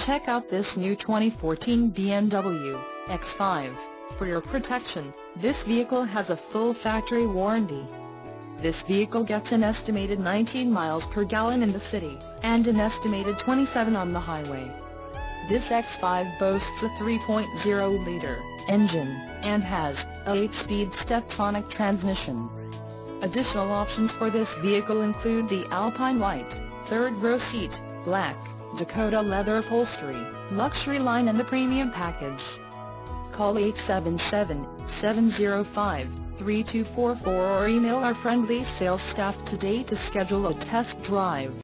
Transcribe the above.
Check out this new 2014 BMW X5. For your protection, this vehicle has a full factory warranty. This vehicle gets an estimated 19 miles per gallon in the city, and an estimated 27 on the highway. This X5 boasts a 3.0-liter engine, and has a 8-speed step-sonic transmission. Additional options for this vehicle include the Alpine White, third-row seat, black, Dakota leather upholstery, luxury line and the premium package. Call 877-705-3244 or email our friendly sales staff today to schedule a test drive.